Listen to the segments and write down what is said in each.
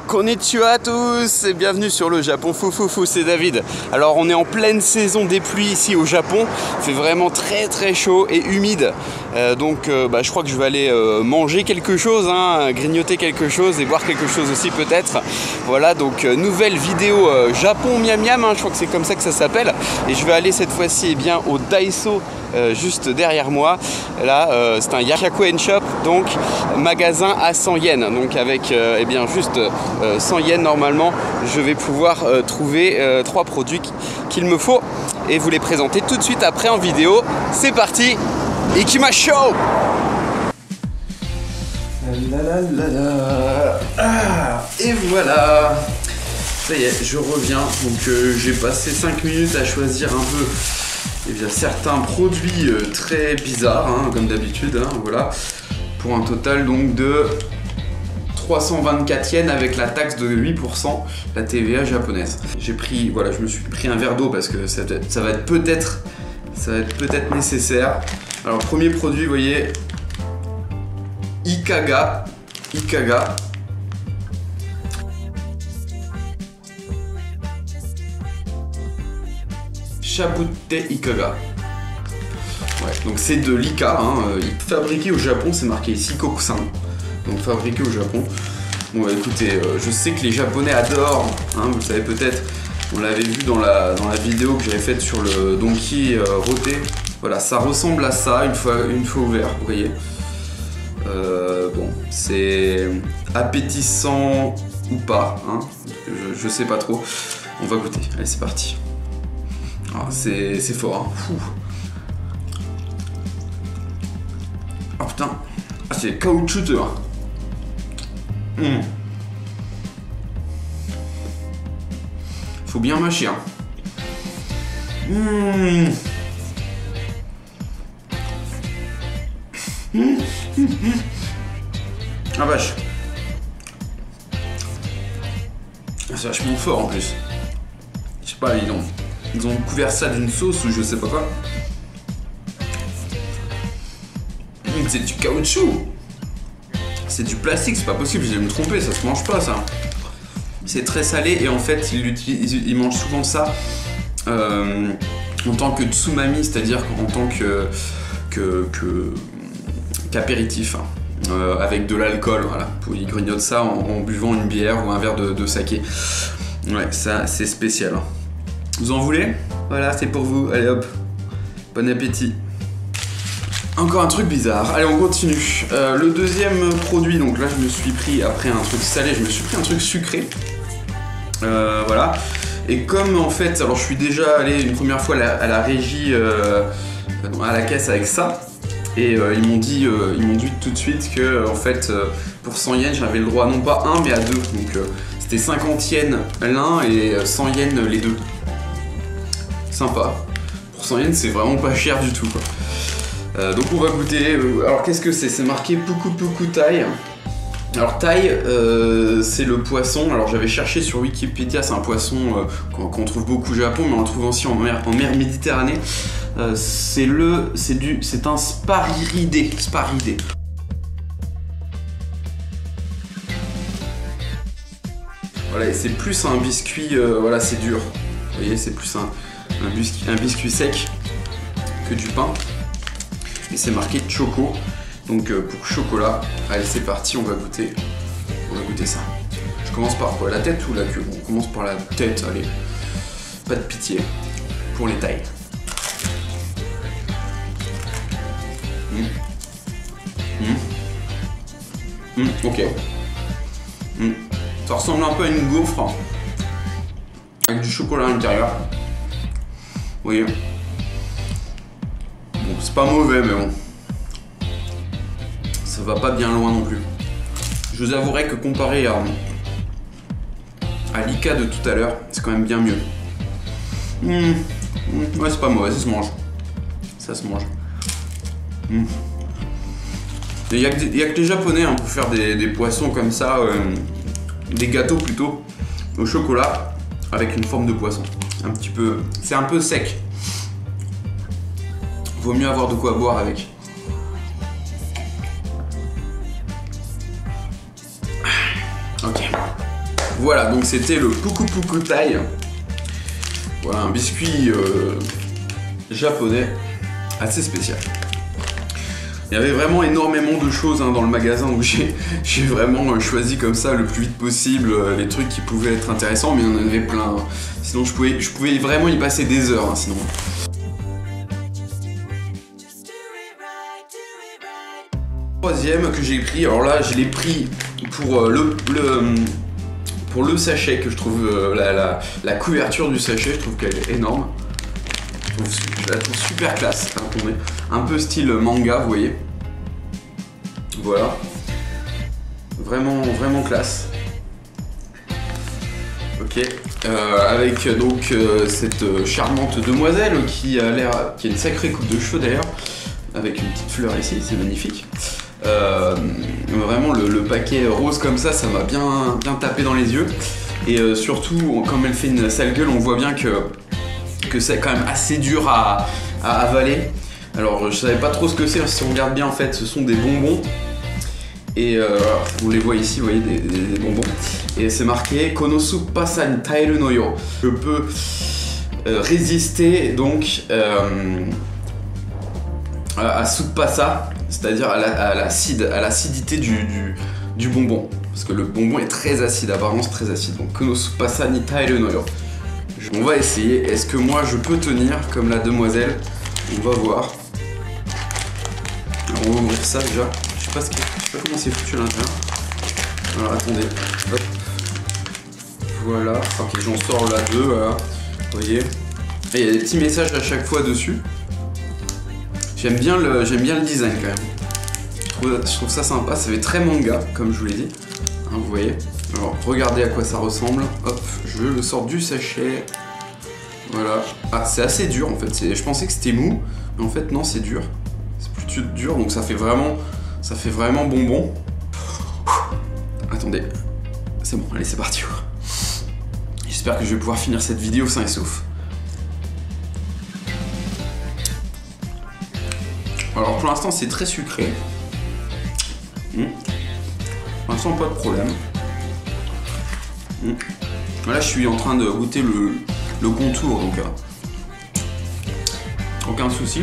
Konnichiwa à tous et bienvenue sur le Japon Foufoufou, c'est David. Alors on est en pleine saison des pluies ici au Japon, il fait vraiment très chaud et humide. Donc je crois que je vais aller manger quelque chose, grignoter quelque chose et boire quelque chose aussi peut-être. Voilà, donc nouvelle vidéo Japon miam miam, je crois que c'est comme ça que ça s'appelle. Et je vais aller cette fois-ci au Daiso, juste derrière moi. Là c'est un Yakyakuen Shop, donc magasin à 100 yens. Donc avec juste 100 yens normalement, je vais pouvoir trouver 3 produits qu'il me faut et vous les présenter tout de suite après en vidéo. C'est parti, Ikimashou! Et voilà, ça y est, je reviens. Donc j'ai passé 5 minutes à choisir un peu certains produits très bizarres, comme d'habitude, voilà, pour un total donc de 324 yens avec la taxe de 8%, la TVA japonaise. J'ai pris, voilà, je me suis pris un verre d'eau parce que ça va être peut-être nécessaire. Alors premier produit, vous voyez, Ikaga. Shabute Ikaga. Ouais, donc c'est de l'Ika, fabriqué au Japon, c'est marqué ici Kokusan. Donc fabriqué au Japon. Bon bah, écoutez, je sais que les Japonais adorent, vous le savez peut-être, on l'avait vu dans la vidéo que j'avais faite sur le Donkey Roté. Voilà, ça ressemble à ça une fois ouvert, vous voyez. Bon, c'est appétissant ou pas, je sais pas trop. On va goûter, allez c'est parti. Ah, c'est fort, Fou. Oh putain, c'est caoutchouteux. Faut bien mâcher. Ah vache. C'est vachement fort en plus. Je sais pas, ils ont couvert ça d'une sauce ou je sais pas quoi. C'est du caoutchouc. C'est du plastique, c'est pas possible, je vais me tromper, ça se mange pas ça. C'est très salé et en fait ils mangent souvent ça en tant que tsumami, c'est-à-dire en tant qu'apéritif, avec de l'alcool, voilà. Ils grignotent ça en buvant une bière ou un verre de saké. Ouais, ça c'est spécial. Vous en voulez? Voilà, c'est pour vous, allez hop, bon appétit. Encore un truc bizarre, allez on continue. Le deuxième produit, donc là je me suis pris, après un truc salé, je me suis pris un truc sucré. Voilà. Et comme en fait, alors je suis déjà allé une première fois à la régie, à la caisse avec ça. Et ils m'ont dit tout de suite que en fait, pour 100 yens, j'avais le droit non pas un mais à 2. Donc c'était 50 yens l'un et 100 yens les deux. Sympa. Pour 100 yens, c'est vraiment pas cher du tout, quoi. Donc on va goûter. Alors qu'est-ce que c'est? C'est marqué Puku Tai. Alors tai, c'est le poisson. Alors j'avais cherché sur Wikipédia, c'est un poisson qu'on trouve beaucoup au Japon, mais on le trouve aussi en mer Méditerranée. C'est un sparidé. Voilà, et c'est plus un biscuit, voilà, c'est dur. Vous voyez, c'est plus un biscuit sec que du pain. Et c'est marqué choco. Donc pour chocolat, allez c'est parti, on va goûter ça. Je commence par quoi? La tête ou la queue? Bon, on commence par la tête, allez. Pas de pitié pour les tailles. Ok. Ça ressemble un peu à une gaufre avec du chocolat à l'intérieur. Vous voyez? Bon, c'est pas mauvais, mais bon. Ça va pas bien loin non plus. Je vous avouerai que comparé à l'Ika de tout à l'heure, c'est quand même bien mieux. Ouais, c'est pas mauvais, ça se mange. Ça se mange. Il y a que les Japonais pour faire des poissons comme ça, des gâteaux plutôt, au chocolat, avec une forme de poisson. Un petit peu, c'est un peu sec. Vaut mieux avoir de quoi boire avec. Ok. Voilà, donc c'était le Puku Puku Tai. Voilà, un biscuit japonais assez spécial. Il y avait vraiment énormément de choses dans le magasin, donc j'ai vraiment choisi comme ça le plus vite possible les trucs qui pouvaient être intéressants, mais il y en avait plein. Sinon je pouvais vraiment y passer des heures, sinon. Troisième que j'ai pris, alors là je l'ai pris pour le sachet, que je trouve la couverture du sachet, je trouve qu'elle est énorme. Je la trouve super classe, un peu style manga, vous voyez. Voilà. Vraiment, vraiment classe. Ok. Avec donc cette charmante demoiselle qui a une sacrée coupe de cheveux d'ailleurs, avec une petite fleur ici, c'est magnifique. Vraiment le paquet rose comme ça m'a bien tapé dans les yeux. Et surtout, comme elle fait une sale gueule, on voit bien que c'est quand même assez dur à avaler. Alors je savais pas trop ce que c'est, si on regarde bien en fait ce sont des bonbons. Et on les voit ici, vous voyez, des bonbons. Et c'est marqué Konosuppasa ni taeru no yo. Je peux résister donc à Suppasa, c'est-à-dire à l'acidité du bonbon. Parce que le bonbon est très acide, apparemment c'est très acide. Donc Konosuppasa ni taeru no yo. On va essayer. Est-ce que moi je peux tenir comme la demoiselle? On va voir. Alors on va ouvrir ça déjà. Je sais pas comment c'est foutu à l'intérieur. Alors attendez. Hop. Voilà. Ok, j'en sors là deux. Voilà. Vous voyez. Et il y a des petits messages à chaque fois dessus. J'aime bien le design quand même. Je trouve ça sympa. Ça fait très manga, comme je vous l'ai dit. Vous voyez. Alors regardez à quoi ça ressemble. Hop, je le sors du sachet. Voilà. Ah, c'est assez dur en fait. Je pensais que c'était mou, mais en fait non, c'est dur. C'est plutôt dur, donc ça fait vraiment bonbon. Attendez. C'est bon, allez, c'est parti. J'espère que je vais pouvoir finir cette vidéo sain et sauf. Alors pour l'instant c'est très sucré. Pour l'instant pas de problème. Là je suis en train de goûter le contour, donc aucun souci.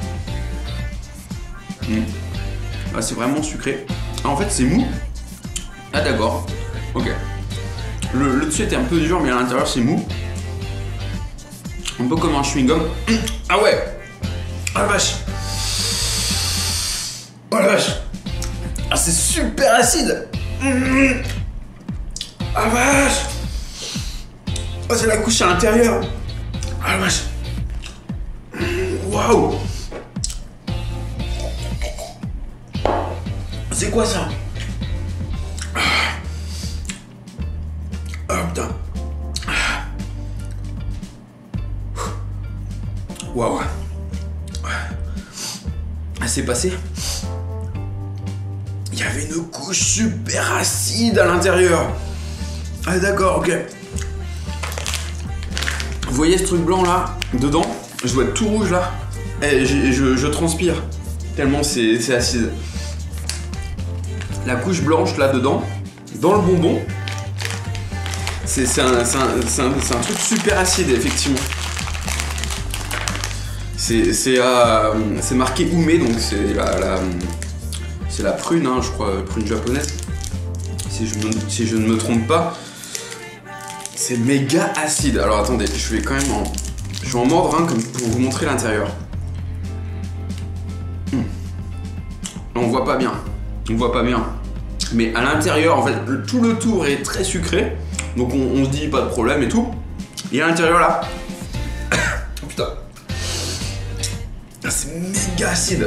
Ah, c'est vraiment sucré. Ah, en fait c'est mou. Ah d'accord. Ok. Le dessus était un peu dur, mais à l'intérieur c'est mou. Un peu comme un chewing-gum. Ah ouais. Ah la vache. Oh la vache. Ah c'est super acide. Ah vache. Oh c'est la couche à l'intérieur. Ah la vache. Waouh. C'est quoi ça? Oh putain. Waouh. Ah, c'est passé. Il y avait une couche super acide à l'intérieur. Ah d'accord, ok. Vous voyez ce truc blanc là, dedans? Je dois être tout rouge là. Et je transpire. Tellement c'est acide. La couche blanche là dedans, dans le bonbon, c'est un truc super acide effectivement. C'est marqué Ume, donc c'est la prune, je crois, prune japonaise. Si je ne me trompe pas. C'est méga acide. Alors attendez, je vais en mordre un comme pour vous montrer l'intérieur. On voit pas bien. On voit pas bien. Mais à l'intérieur, en fait, tout le tour est très sucré. Donc on se dit pas de problème et tout. Et à l'intérieur là. Oh putain. C'est méga acide.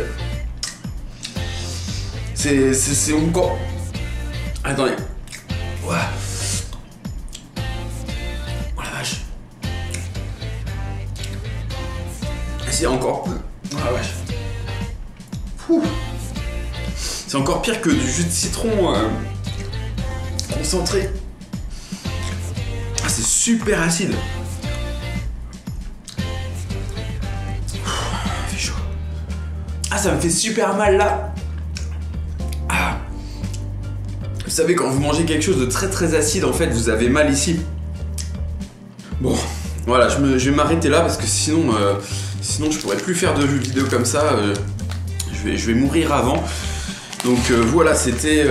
C'est encore. Attendez. Ouais. Oh la vache. C'est encore plus. Oh la vache. Ouh. C'est encore pire que du jus de citron concentré. Ah, c'est super acide. Il fait chaud. Ah, ça me fait super mal là. Ah. savez, quand vous mangez quelque chose de très acide, en fait, vous avez mal ici. Bon, voilà, je vais m'arrêter là parce que sinon je pourrais plus faire de vidéos comme ça. Je vais mourir avant. Donc voilà, c'était...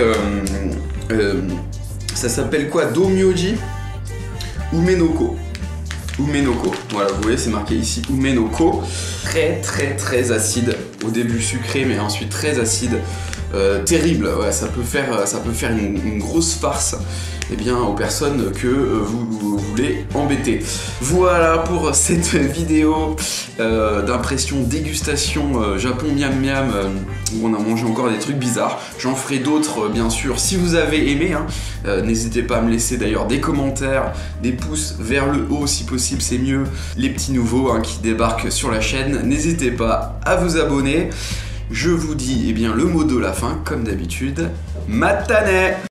ça s'appelle quoi? Domyoji Umenoko. Umenoko. Voilà, vous voyez, c'est marqué ici Umenoko. Très acide. Au début sucré, mais ensuite très acide. Terrible, ouais, ça peut faire une grosse farce, eh bien, aux personnes que vous voulez embêter. Voilà pour cette vidéo d'impression dégustation Japon miam miam, où on a mangé encore des trucs bizarres. J'en ferai d'autres, bien sûr, si vous avez aimé, hein. N'hésitez pas à me laisser d'ailleurs des commentaires, des pouces vers le haut si possible, c'est mieux. Les petits nouveaux, hein, qui débarquent sur la chaîne, n'hésitez pas à vous abonner. Je vous dis, eh bien, le mot de la fin, comme d'habitude, matane!